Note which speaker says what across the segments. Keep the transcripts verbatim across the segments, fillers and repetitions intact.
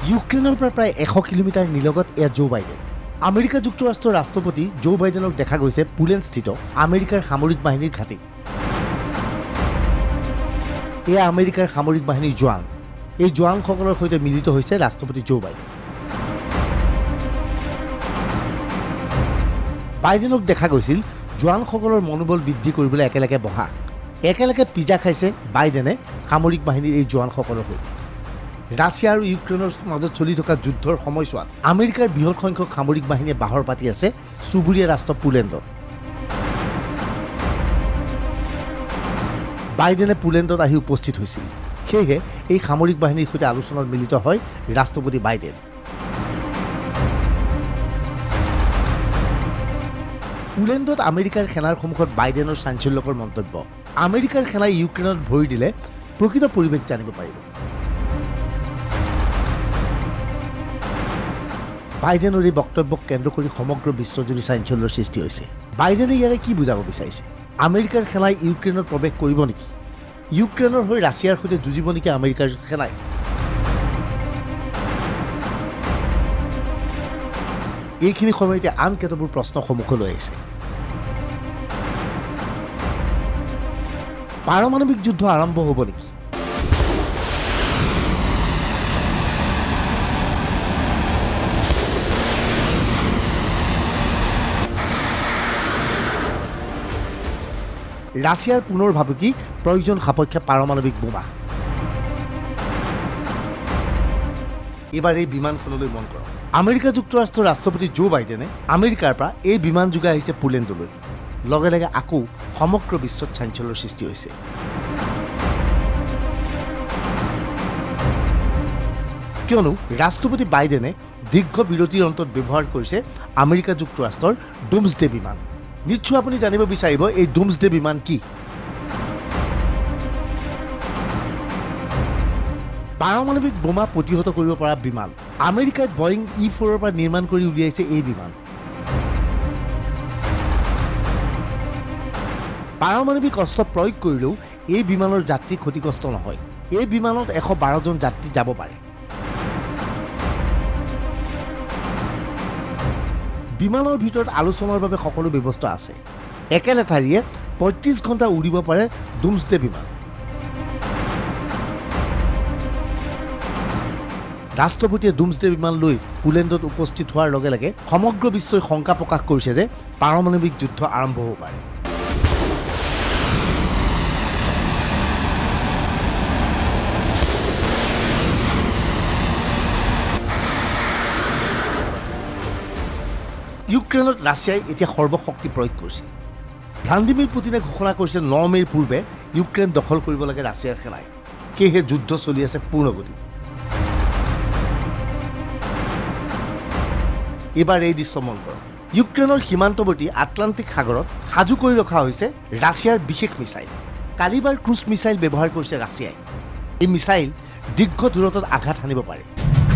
Speaker 1: ইউক্ৰেইনৰ পৰা প্ৰায় এশ কিলোমিটাৰ নিলগত এয়া জো বাইডেন। আমেৰিকা যুক্তৰাষ্ট্ৰৰ ৰাষ্ট্ৰপতি জো বাইডেনক দেখা গৈছে পোলেণ্ডস্থিত আমেৰিকাৰ সামৰিক বাহিনীৰ ঘাটিত। এয়া আমেৰিকাৰ সামৰিক বাহিনীৰ জোৱান। এই জোৱানসকলৰ সৈতে মিলিত হৈছে ৰাষ্ট্ৰপতি জো বাইডেন। বাইডেনক দেখা গৈছিল জোৱানসকলৰ মনোবল বৃদ্ধি কৰিবলৈ একেলগে বহা। একেলগে পিজা খাইছে বাইডেনে সামৰিক বাহিনীৰ এই জোৱানসকলৰ সৈতে। ৰাছিয়া আৰু ইউক্ৰেইনৰ মাজত চলি থকা যুদ্ধৰ সময়ছোৱাত আমেৰিকাৰ বৃহৎ সংখ্যক সামৰিক বাহিনীয়ে বাহৰ পাতি আছে চুবুৰীয়া ৰাষ্ট্ৰ পোলেণ্ডত। বাইডেনে পোলেণ্ডত আহি উপস্থিত হৈছিল। সেয়েহে এই সামৰিক বাহিনীৰ সৈতে আলোচনাত মিলিত হয় ৰাষ্ট্ৰপতি বাইডেন। পোলেণ্ডত আমেৰিকাৰ সেনাৰ সন্মুখত বাইডেনৰ চাঞ্চল্যকৰ মন্তব্য। আমেৰিকাৰ সেনাই ইউক্ৰেইনত ভৰি দিলে প্ৰকৃত পৰিৱেশ জানিব পাৰিব। বাইডেনৰ এই বক্তব্যক কেন্দ্ৰ কৰি সমগ্ৰ বিশ্বজুৰি চাঞ্চল্যৰ সৃষ্টি হৈছে। বাইডেনে ইয়াৰে কি বুজাব বিচাৰিছে? আমেৰিকাৰ সেনাই ইউক্ৰেইনত প্ৰৱেশ কৰিব নেকি? ইউক্ৰেইনৰ হৈ ৰাছিয়াৰ সৈতে যুঁজিব নেকি আমেৰিকাৰ সেনাই? এইখিনি সময়তে আন কেতবোৰ প্ৰশ্ন সন্মুখলৈ আহিছে। পাৰমাণৱিক যুদ্ধ আৰম্ভ হ'ব নেকি? ৰাছিয়াৰ পুনৰ ভাবুকি প্ৰয়োজন সাপেক্ষে পাৰমাণৱিক বোমা। এইবাৰ এই বিমানখনলৈ মন কৰক। আমেৰিকা যুক্তৰাষ্ট্ৰৰ ৰাষ্ট্ৰপতি জো বাইডেনে আমেৰিকাৰ পৰা এই বিমান যোগাই আহিছে পোলেণ্ডলৈ। লগে লগে আকৌ সমগ্ৰ বিশ্বত চাঞ্চল্যৰ সৃষ্টি হৈছে। কিয়নো ৰাষ্ট্ৰপতি বাইডেনে দীৰ্ঘ বিৰতিৰ অন্তত ব্যৱহাৰ কৰিছে আমেৰিকা যুক্তৰাষ্ট্ৰৰ ডুমছডে বিমান। নিশ্চয় আপুনি জানিব বিচাৰিব এই ডুমছডে বিমান কি? পাৰমাণৱিক বোমা প্ৰতিহত কৰিব পৰা বিমান। আমেৰিকাত বয়িং ই ফ'ৰৰ পৰা নিৰ্মাণ কৰি উলিয়াইছে এই বিমান। পাৰমাণৱিক অস্ত্ৰ প্ৰয়োগ কৰিলেও এই বিমানৰ যাত্ৰী ক্ষতিগ্ৰস্ত নহয়। এই বিমানত এশ বাৰজন যাত্ৰী যাব পাৰে। বিমানৰ ভিতৰত আলোচনাৰ বাবে সকলো ব্যৱস্থা আছে। একেলেঠাৰিয়ে পঁয়ত্ৰিছ ঘণ্টা উৰিব পাৰে ডুমছডে বিমান। ৰাষ্ট্ৰপতিয়ে ডুমছডে বিমান লৈ পোলেণ্ডত উপস্থিত হোৱাৰ লগে লগে সমগ্ৰ বিশ্বই শংকা প্ৰকাশ কৰিছে যে পাৰমাণৱিক যুদ্ধ আৰম্ভ হ'ব পাৰে। ইউক্ৰেইনত ৰাছিয়াই এতিয়া সৰ্বশক্তি প্ৰয়োগ কৰিছে। ভ্লাদিমিৰ পুটিনে ঘোষণা কৰিছে ন মে'ৰ পূৰ্বে ইউক্ৰেইন দখল কৰিব লাগে ৰাছিয়াৰ সেনাই। সেয়েহে যুদ্ধ চলি আছে পূৰ্ণগতিত। এইবাৰ এই দৃশ্য মন কৰক। ইউক্ৰেইনৰ সীমান্তৱৰ্তী আটলাণ্টিক সাগৰত সাজু কৰি ৰখা হৈছে ৰাছিয়াৰ বিশেষ মিছাইল। কালিবাৰ ক্ৰুজ মিছাইল ব্যৱহাৰ কৰিছে ৰাছিয়াই। এই মিছাইল দীৰ্ঘ দূৰত্বত আঘাত হানিব পাৰে।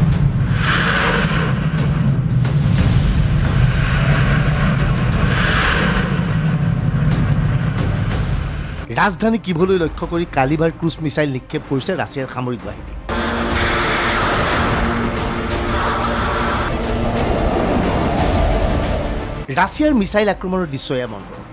Speaker 1: ৰাজধানী কিভলৈ লক্ষ্য কৰি কালিবাৰ ক্ৰুজ মিছাইল নিক্ষেপ কৰিছে ৰাছিয়াৰ সামৰিক বাহিনী। ৰাছিয়াৰ মিছাইল আক্ৰমণৰ দৃশ্য এয়া মন কৰক।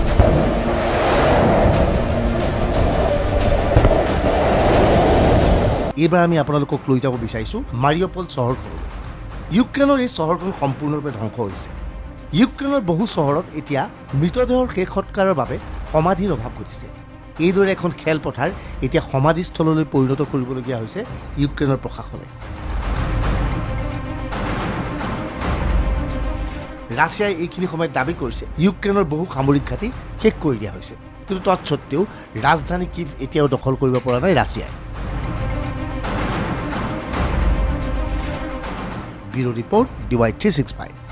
Speaker 1: এইবাৰ আমি আপোনালোকক লৈ যাব বিচাৰিছোঁ মাৰিউপল চহৰখনলৈ। ইউক্ৰেইনৰ এই চহৰখন সম্পূৰ্ণৰূপে ধ্বংস হৈছে। ইউক্ৰেইনৰ বহু চহৰত এতিয়া মৃতদেহৰ শেষ সৎকাৰৰ বাবে সমাধিৰ অভাৱ ঘটিছে। এইদৰে এখন খেলপথাৰ এতিয়া সমাধিস্থললৈ পৰিণত কৰিবলগীয়া হৈছে ইউক্ৰেইনৰ প্ৰশাসনে। ৰাছিয়াই এইখিনি সময়ত দাবী কৰিছে ইউক্ৰেইনৰ বহু সামৰিক ঘাটি শেষ কৰি দিয়া হৈছে। কিন্তু তৎসত্বেও ৰাজধানী কিভ এতিয়াও দখল কৰিব পৰা নাই ৰাছিয়াই। Bureau' report D Y three six five.